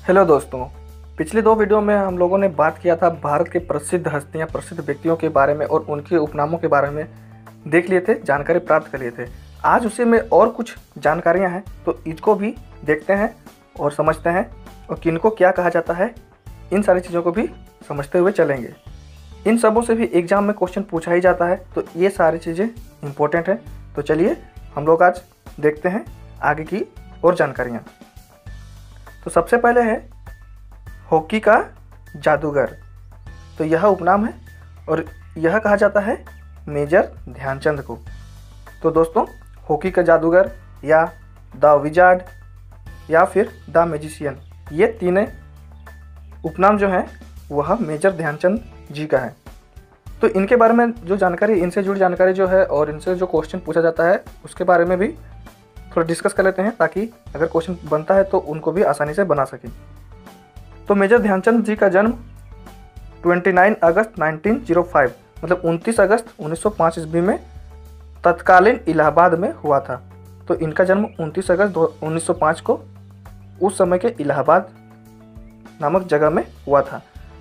Hello दोस्तों, पिछले दो वीडियो में हम लोगों ने बात किया था भारत के प्रसिद्ध हस्तियां, प्रसिद्ध व्यक्तियों के बारे में और उनके उपनामों के बारे में देख लिए थे, जानकारी प्राप्त कर लिए थे। आज उसी में और कुछ जानकारियां हैं, तो इसको भी देखते हैं और समझते हैं और किनको क्या कहा जाता है, इन सारी चीज़ों को भी समझते हुए चलेंगे। इन सबों से भी एग्जाम में क्वेश्चन पूछा ही जाता है, तो ये सारी चीज़ें इंपॉर्टेंट हैं। तो चलिए हम लोग आज देखते हैं आगे की और जानकारियाँ। तो सबसे पहले है हॉकी का जादूगर। तो यह उपनाम है और यह कहा जाता है मेजर ध्यानचंद को। तो दोस्तों, हॉकी का जादूगर या द विजार्ड या फिर द मैजिशियन, ये तीनों उपनाम जो हैं वह मेजर ध्यानचंद जी का है। तो इनके बारे में जो जानकारी, इनसे जुड़ी जानकारी जो है और इनसे जो क्वेश्चन पूछा जाता है उसके बारे में भी थोड़ा डिस्कस कर लेते हैं, ताकि अगर क्वेश्चन बनता है तो उनको भी आसानी से बना सकें। तो मेजर ध्यानचंद जी का जन्म 29 अगस्त 1905 मतलब 29 अगस्त 1905 ईस्वी में तत्कालीन इलाहाबाद में हुआ था। तो इनका जन्म 29 अगस्त 1905 को उस समय के इलाहाबाद नामक जगह में हुआ था।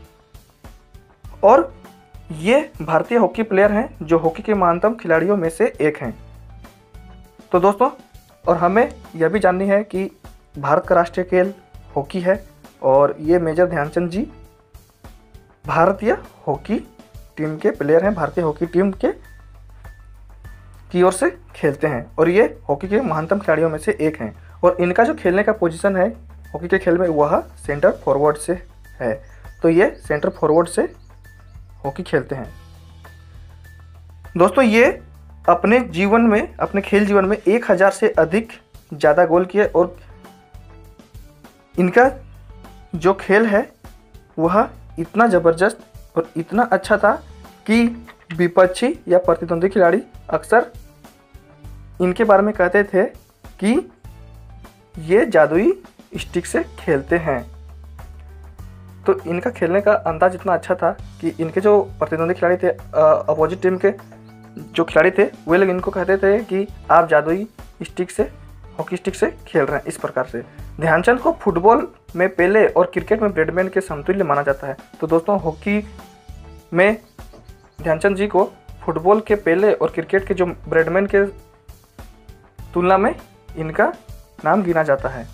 और ये भारतीय हॉकी प्लेयर हैं जो हॉकी के महानतम खिलाड़ियों में से एक हैं। तो दोस्तों, और हमें यह भी जाननी है कि भारत का राष्ट्रीय खेल हॉकी है और ये मेजर ध्यानचंद जी भारतीय हॉकी टीम के प्लेयर हैं, भारतीय हॉकी टीम की ओर से खेलते हैं और ये हॉकी के महानतम खिलाड़ियों में से एक हैं। और इनका जो खेलने का पोजीशन है हॉकी के खेल में वह सेंटर फॉरवर्ड से है। तो ये सेंटर फॉरवर्ड से हॉकी खेलते हैं। दोस्तों, ये अपने जीवन में, अपने खेल जीवन में 1000 से अधिक ज़्यादा गोल किए और इनका जो खेल है वह इतना ज़बरदस्त और इतना अच्छा था कि विपक्षी या प्रतिद्वंदी खिलाड़ी अक्सर इनके बारे में कहते थे कि ये जादुई स्टिक से खेलते हैं। तो इनका खेलने का अंदाज इतना अच्छा था कि इनके जो प्रतिद्वंदी खिलाड़ी थे, अपोजिट टीम के जो खिलाड़ी थे, वे लोग इनको कहते थे कि आप जादुई स्टिक से, हॉकी स्टिक से खेल रहे हैं। इस प्रकार से ध्यानचंद को फुटबॉल में पेले और क्रिकेट में ब्रैडमैन के समतुल्य माना जाता है। तो दोस्तों, हॉकी में ध्यानचंद जी को फुटबॉल के पेले और क्रिकेट के जो ब्रैडमैन के तुलना में इनका नाम गिना जाता है।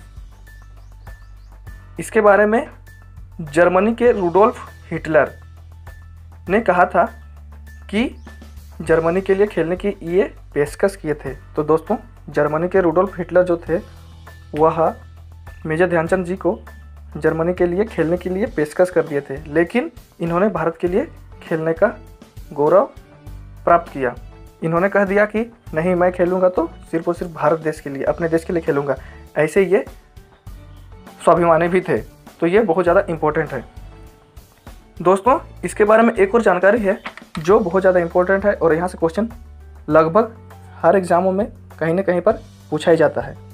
इसके बारे में जर्मनी के रुडोल्फ हिटलर ने कहा था कि जर्मनी के लिए खेलने की ये पेशकश किए थे। तो दोस्तों, जर्मनी के रुडोल्फ हिटलर जो थे वह मेजर ध्यानचंद जी को जर्मनी के लिए खेलने के लिए पेशकश कर दिए थे, लेकिन इन्होंने भारत के लिए खेलने का गौरव प्राप्त किया। इन्होंने कह दिया कि नहीं, मैं खेलूंगा तो सिर्फ और सिर्फ भारत देश के लिए, अपने देश के लिए खेलूंगा। ऐसे ये स्वाभिमानी भी थे। तो ये बहुत ज़्यादा इम्पोर्टेंट है। दोस्तों, इसके बारे में एक और जानकारी है जो बहुत ज़्यादा इम्पोर्टेंट है और यहाँ से क्वेश्चन लगभग हर एग्जामों में कहीं ना कहीं पर पूछा ही जाता है।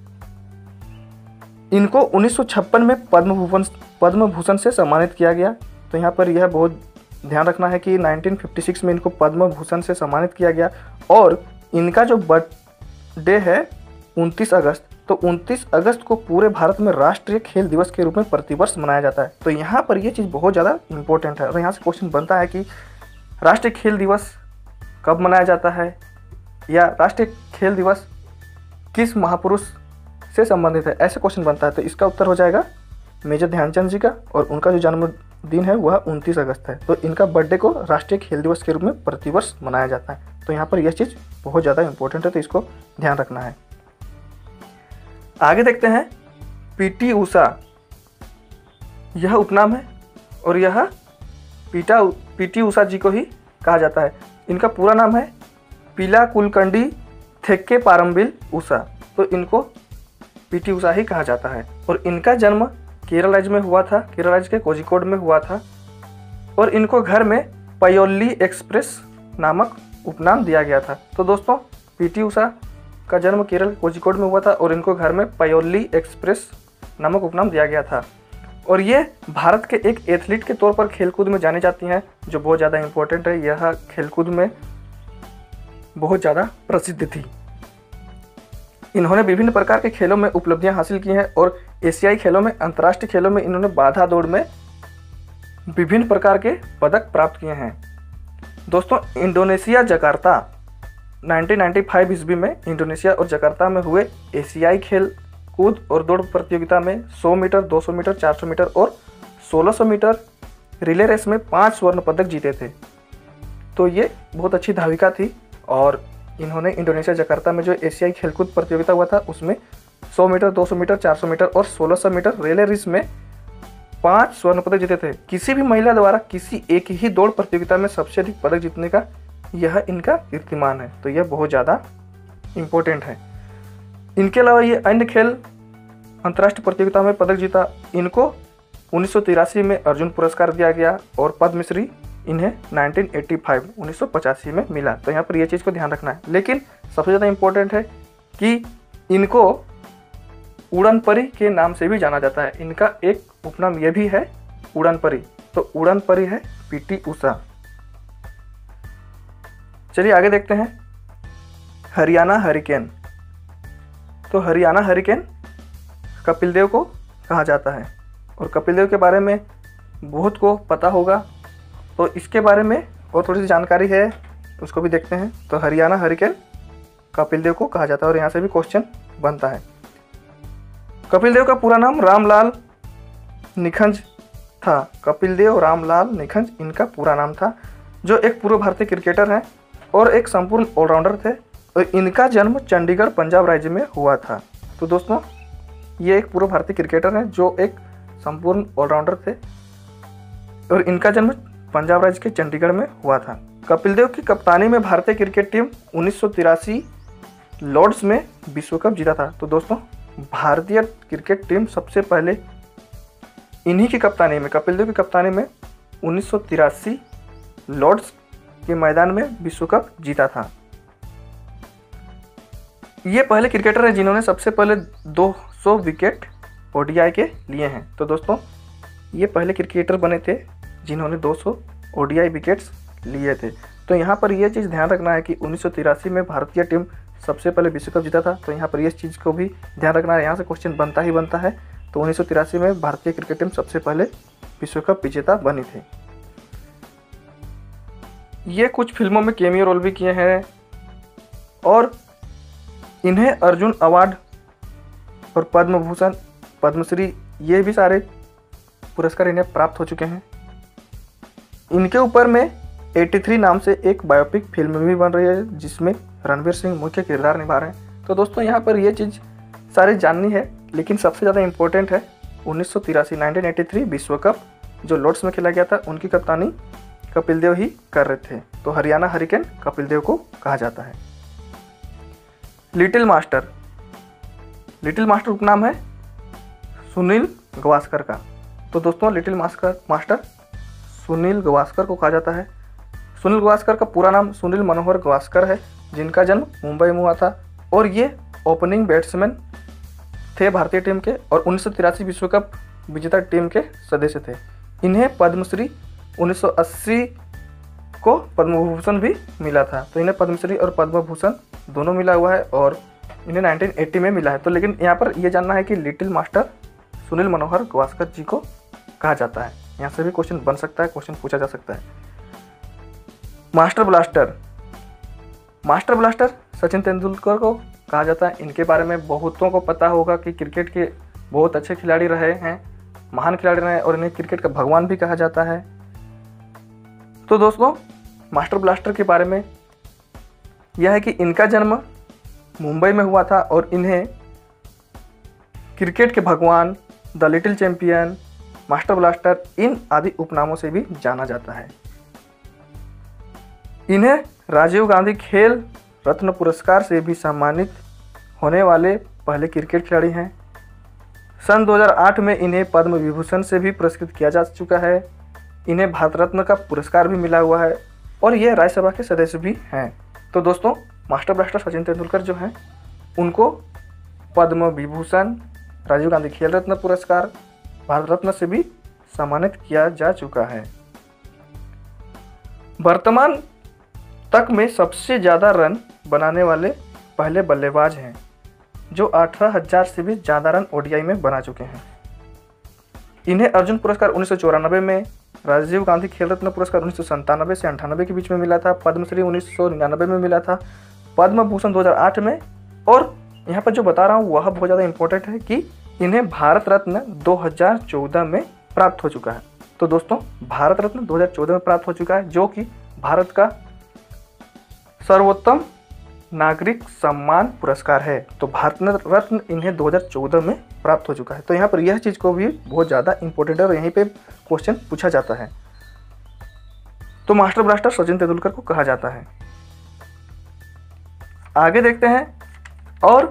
इनको 1956 में पद्म भूषण से सम्मानित किया गया। तो यहाँ पर यह बहुत ध्यान रखना है कि 1956 में इनको पद्म भूषण से सम्मानित किया गया और इनका जो बर्थडे है 29 अगस्त, तो 29 अगस्त को पूरे भारत में राष्ट्रीय खेल दिवस के रूप में प्रतिवर्ष मनाया जाता है। तो यहाँ पर यह चीज़ बहुत ज़्यादा इम्पोर्टेंट है और यहाँ से क्वेश्चन बनता है कि राष्ट्रीय खेल दिवस कब मनाया जाता है या राष्ट्रीय खेल दिवस किस महापुरुष से संबंधित है, ऐसे क्वेश्चन बनता है। तो इसका उत्तर हो जाएगा मेजर ध्यानचंद जी का और उनका जो जन्मदिन है वह 29 अगस्त है। तो इनका बर्थडे को राष्ट्रीय खेल दिवस के रूप में प्रतिवर्ष मनाया जाता है। तो यहाँ पर यह चीज़ बहुत ज़्यादा इंपॉर्टेंट है, तो इसको ध्यान रखना है। आगे देखते हैं पीटी ऊषा। यह उपनाम है और यह पीटी ऊषा जी को ही कहा जाता है। इनका पूरा नाम है पीला कुलकंडी थेक्के पारम्बिल ऊषा। तो इनको पीटी ऊषा ही कहा जाता है और इनका जन्म केरल राज्य में हुआ था, केरल राज्य के कोझिकोड में हुआ था और इनको घर में पयोल्ली एक्सप्रेस नामक उपनाम दिया गया था। तो दोस्तों, पीटी ऊषा का जन्म केरल कोझिकोड में हुआ था और इनको घर में पयोल्ली एक्सप्रेस नामक उपनाम दिया गया था। और ये भारत के एक एथलीट के तौर पर खेलकूद में जानी जाती हैं, जो बहुत ज़्यादा इम्पोर्टेंट है। यह खेलकूद में बहुत ज़्यादा प्रसिद्ध थी। इन्होंने विभिन्न प्रकार के खेलों में उपलब्धियां हासिल की हैं और एशियाई खेलों में, अंतर्राष्ट्रीय खेलों में इन्होंने बाधा दौड़ में विभिन्न प्रकार के पदक प्राप्त किए हैं। दोस्तों, इंडोनेशिया जकार्ता 1995 ईस्वी में इंडोनेशिया और जकार्ता में हुए एशियाई खेल कूद और दौड़ प्रतियोगिता में 100 मीटर, 200 मीटर, 400 मीटर और 1600 मीटर रिले रेस में 5 स्वर्ण पदक जीते थे। तो ये बहुत अच्छी धाविका थी और इन्होंने इंडोनेशिया जकार्ता में जो एशियाई खेलकूद प्रतियोगिता हुआ था उसमें 100 मीटर, 200 मीटर, 400 मीटर और 1600 मीटर रिले रेस में 5 स्वर्ण पदक जीते थे। किसी भी महिला द्वारा किसी एक ही दौड़ प्रतियोगिता में सबसे अधिक पदक जीतने का यह इनका कीर्तिमान है, तो यह बहुत ज़्यादा इम्पोर्टेंट है। इनके अलावा ये अन्य खेल अंतर्राष्ट्रीय प्रतियोगिता में पदक जीता। इनको 1983 में अर्जुन पुरस्कार दिया गया और पद्मश्री इन्हें 1985 में मिला। तो यहाँ पर ये चीज़ को ध्यान रखना है। लेकिन सबसे ज़्यादा इम्पोर्टेंट है कि इनको उड़न परी के नाम से भी जाना जाता है। इनका एक उपनाम ये भी है उड़न परी। तो उड़न परी है पीटी उषा। चलिए आगे देखते हैं हरियाणा हरिकेन। तो हरियाणा हरिकेन कपिल देव को कहा जाता है और कपिल देव के बारे में बहुत को पता होगा, तो इसके बारे में और थोड़ी सी जानकारी है, उसको भी देखते हैं। तो हरियाणा हरिकेन कपिल देव को कहा जाता है और यहाँ से भी क्वेश्चन बनता है। कपिल देव का पूरा नाम रामलाल निखंज था। कपिल देव रामलाल निखंज इनका पूरा नाम था, जो एक पूर्व भारतीय क्रिकेटर हैं और एक संपूर्ण ऑलराउंडर थे और इनका जन्म चंडीगढ़ पंजाब राज्य में हुआ था। तो दोस्तों, ये एक पूर्व भारतीय क्रिकेटर हैं जो एक संपूर्ण ऑलराउंडर थे और इनका जन्म पंजाब राज्य के चंडीगढ़ में हुआ था। कपिल देव की कप्तानी में भारतीय क्रिकेट टीम 1983 लॉर्ड्स में विश्व कप जीता था। तो दोस्तों, भारतीय क्रिकेट टीम सबसे पहले इन्हीं की कप्तानी में, कपिल देव की कप्तानी में 1983 लॉर्ड्स के मैदान में विश्व कप जीता था। ये पहले क्रिकेटर हैं जिन्होंने सबसे पहले 200 विकेट ओडीआई के लिए हैं। तो दोस्तों, ये पहले क्रिकेटर बने थे जिन्होंने 200 ओडीआई विकेट्स लिए थे। तो यहाँ पर यह चीज़ ध्यान रखना है कि 1983 में भारतीय टीम सबसे पहले विश्व कप जीता था। तो यहाँ पर इस चीज़ को भी ध्यान रखना है, यहाँ से क्वेश्चन बनता ही बनता है। तो 1983 में भारतीय क्रिकेट टीम सबसे पहले विश्व कप विजेता बनी थी। ये कुछ फिल्मों में कैमियो रोल भी किए हैं और इन्हें अर्जुन अवार्ड और पद्म भूषण, पद्मश्री, ये भी सारे पुरस्कार इन्हें प्राप्त हो चुके हैं। इनके ऊपर में 83 नाम से एक बायोपिक फिल्म भी बन रही है जिसमें रणवीर सिंह मुख्य किरदार निभा रहे हैं। तो दोस्तों, यहाँ पर ये चीज़ सारी जाननी है, लेकिन सबसे ज़्यादा इम्पोर्टेंट है 1983 विश्व कप जो लॉर्ड्स में खेला गया था, उनकी कप्तानी कपिल देव ही कर रहे थे। तो हरियाणा हरिकेन कपिल देव को कहा जाता है। लिटिल मास्टर, लिटिल मास्टर उपनाम है सुनील गावस्कर का। तो दोस्तों, लिटिल मास्टर सुनील गावस्कर को कहा जाता है। सुनील गावस्कर का पूरा नाम सुनील मनोहर गावस्कर है, जिनका जन्म मुंबई में हुआ था और ये ओपनिंग बैट्समैन थे भारतीय टीम के और 1983 विश्व कप विजेता टीम के सदस्य थे। इन्हें पद्मश्री 1980 को पद्म भूषण भी मिला था। तो इन्हें पद्मश्री और पद्म भूषण दोनों मिला हुआ है और इन्हें 1980 में मिला है। तो लेकिन यहाँ पर यह जानना है कि लिटिल मास्टर सुनील मनोहर गावस्कर जी को कहा जाता है। यहाँ से भी क्वेश्चन बन सकता है, क्वेश्चन पूछा जा सकता है। Master blaster, master blaster Sachin Tendulkar को कहा जाता है। इनके बारे में बहुतों को पता होगा कि क्रिकेट के बहुत अच्छे खिलाड़ी रहे हैं, महान खिलाड़ी रहे हैं और इन्हें क्रिकेट का भगवान भी कहा जाता है। तो दोस्तों, मास्टर ब्लास्टर के बारे में यह है कि इनका जन्म मुंबई में हुआ था और इन्हें क्रिकेट के भगवान, the little champion, master blaster, इन आदि उपनामों से भी जाना जाता है। इन्हें राजीव गांधी खेल रत्न पुरस्कार से भी सम्मानित होने वाले पहले क्रिकेट खिलाड़ी हैं। सन 2008 में इन्हें पद्म विभूषण से भी पुरस्कृत किया जा चुका है। इन्हें भारत रत्न का पुरस्कार भी मिला हुआ है और ये राज्यसभा के सदस्य भी हैं। तो दोस्तों, मास्टर ब्लास्टर सचिन तेंदुलकर जो हैं उनको पद्म विभूषण, राजीव गांधी खेल रत्न पुरस्कार, भारत रत्न से भी सम्मानित किया जा चुका है। वर्तमान तक में सबसे ज़्यादा रन बनाने वाले पहले बल्लेबाज हैं। जो 18,000 से भी ज़्यादा रन ओडीआई में बना चुके हैं। इन्हें अर्जुन पुरस्कार 1994 में, राजीव गांधी खेल रत्न पुरस्कार 1997 से 98 के बीच में मिला था, पद्मश्री 1999 में मिला था, पद्म भूषण 2008 में, और यहाँ पर जो बता रहा हूँ वह बहुत ज़्यादा इंपॉर्टेंट है कि इन्हें भारत रत्न 2014 में प्राप्त हो चुका है। तो दोस्तों भारत रत्न 2014 में प्राप्त हो चुका है, जो कि भारत का सर्वोत्तम नागरिक सम्मान पुरस्कार है। तो भारत रत्न इन्हें 2014 में प्राप्त हो चुका है। तो यहाँ पर यह चीज़ को भी बहुत ज़्यादा इंपॉर्टेंट है और यहीं पे क्वेश्चन पूछा जाता है। तो मास्टर ब्लास्टर सचिन तेंदुलकर को कहा जाता है। आगे देखते हैं, और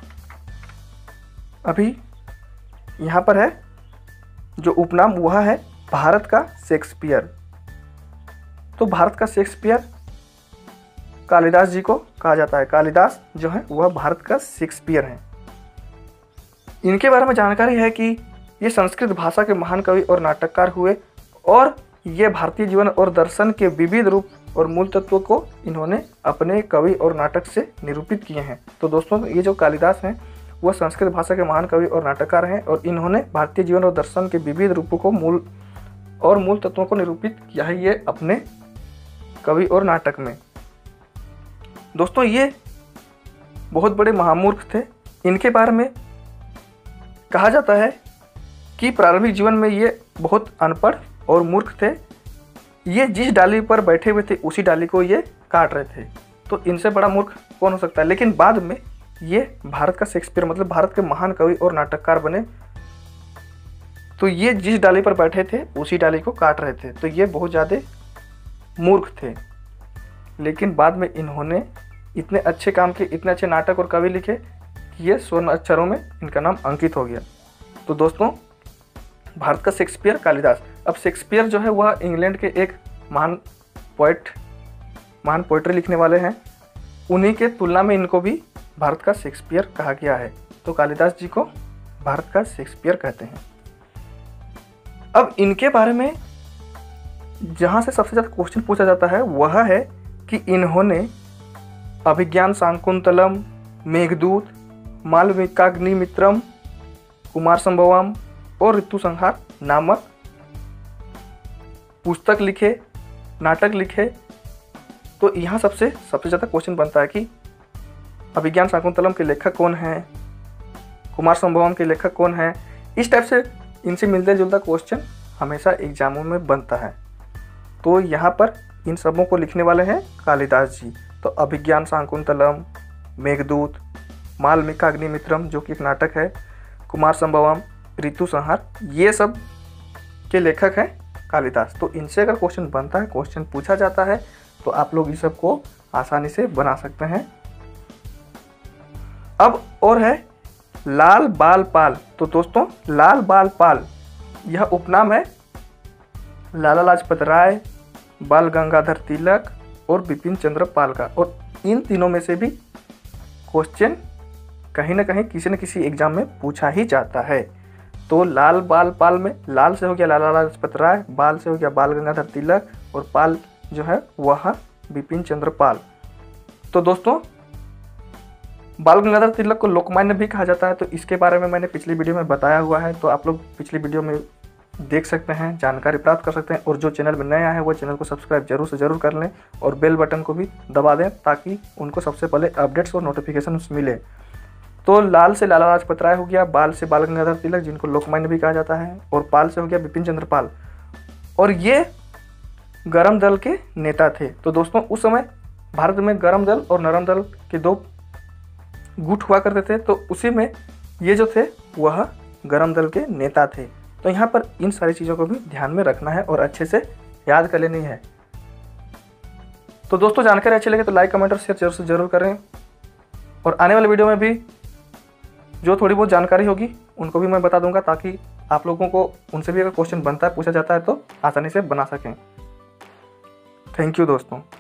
अभी यहाँ पर है जो उपनाम वह है भारत का शेक्सपियर। तो भारत का शेक्सपियर कालिदास जी को कहा जाता है। कालिदास जो है वह भारत का शेक्सपियर हैं। इनके बारे में जानकारी है कि ये संस्कृत भाषा के महान कवि और नाटककार हुए, और ये भारतीय जीवन और दर्शन के विविध रूप और मूल तत्वों को इन्होंने अपने कवि और नाटक से निरूपित किए हैं। तो दोस्तों ये जो कालिदास हैं वह संस्कृत भाषा के महान कवि और नाटककार हैं, और इन्होंने भारतीय जीवन और दर्शन के विविध रूपों को मूल तत्वों को निरूपित किया है ये अपने कवि और नाटक में। दोस्तों ये बहुत बड़े महामूर्ख थे। इनके बारे में कहा जाता है कि प्रारंभिक जीवन में ये बहुत अनपढ़ और मूर्ख थे। ये जिस डाली पर बैठे हुए थे उसी डाली को ये काट रहे थे। तो इनसे बड़ा मूर्ख कौन हो सकता है। लेकिन बाद में ये भारत का शेक्सपियर मतलब भारत के महान कवि और नाटककार बने। तो ये जिस डाली पर बैठे थे उसी डाली को काट रहे थे। तो ये बहुत ज़्यादा मूर्ख थे। लेकिन बाद में इन्होंने इतने अच्छे काम किए, इतने अच्छे नाटक और कवि लिखे कि ये स्वर्ण अक्षरों में इनका नाम अंकित हो गया। तो दोस्तों भारत का शेक्सपियर कालिदास। अब शेक्सपियर जो है वह इंग्लैंड के एक महान पोइट्री लिखने वाले हैं। उन्हीं के तुलना में इनको भी भारत का शेक्सपियर कहा गया है। तो कालिदास जी को भारत का शेक्सपियर कहते हैं। अब इनके बारे में जहाँ से सबसे ज़्यादा क्वेश्चन पूछा जाता है वह है कि इन्होंने अभिज्ञान शाकुंतलम, मेघदूत, मालविकाग्निमित्रम, कुमार संभवम और ऋतु संहार नामक पुस्तक लिखे, नाटक लिखे। तो यहाँ सबसे ज़्यादा क्वेश्चन बनता है कि अभिज्ञान शाकुंतलम के लेखक कौन हैं, कुमार संभवम के लेखक कौन हैं। इस टाइप से इनसे मिलता जुलता क्वेश्चन हमेशा एग्जामों में बनता है। तो यहाँ पर इन सबों को लिखने वाले हैं कालिदास जी। तो अभिज्ञान शाकुंतलम, मेघदूत, मालविकाग्निमित्रम जो कि एक नाटक है, कुमार संभवम, ऋतु संहार, ये सब के लेखक हैं कालिदास। तो इनसे अगर क्वेश्चन बनता है, क्वेश्चन पूछा जाता है, तो आप लोग इस सब को आसानी से बना सकते हैं। अब और है लाल बाल पाल। तो दोस्तों लाल बाल पाल यह उपनाम है लाला लाजपत राय, बाल गंगाधर तिलक और बिपिन चंद्र पाल का। और इन तीनों में से भी क्वेश्चन कहीं ना कहीं किसी न किसी एग्जाम में पूछा ही जाता है। तो लाल बाल पाल में लाल से हो गया लाला लाजपत राय, बाल से हो गया बाल गंगाधर तिलक, और पाल जो है वह बिपिन चंद्र पाल। तो दोस्तों बाल गंगाधर तिलक को लोकमान्य भी कहा जाता है। तो इसके बारे में मैंने पिछली वीडियो में बताया हुआ है। तो आप लोग पिछली वीडियो में देख सकते हैं, जानकारी प्राप्त कर सकते हैं। और जो चैनल में नए आए हैं वो चैनल को सब्सक्राइब जरूर से जरूर कर लें और बेल बटन को भी दबा दें ताकि उनको सबसे पहले अपडेट्स और नोटिफिकेशन मिले। तो लाल से लाला लाजपत राय हो गया, बाल से बाल गंगाधर तिलक जिनको लोकमान्य भी कहा जाता है, और पाल से हो गया बिपिन चंद्र पाल। और ये गरम दल के नेता थे। तो दोस्तों उस समय भारत में गरम दल और नरम दल के दो गुट हुआ करते थे। तो उसी में ये जो थे वह गरम दल के नेता थे। तो यहाँ पर इन सारी चीज़ों को भी ध्यान में रखना है और अच्छे से याद कर लेनी है। तो दोस्तों जानकारी अच्छी लगे तो लाइक, कमेंट और शेयर जरूर से जरूर करें। और आने वाले वीडियो में भी जो थोड़ी बहुत जानकारी होगी उनको भी मैं बता दूंगा ताकि आप लोगों को उनसे भी अगर क्वेश्चन बनता है, पूछा जाता है तो आसानी से बना सकें। थैंक यू दोस्तों।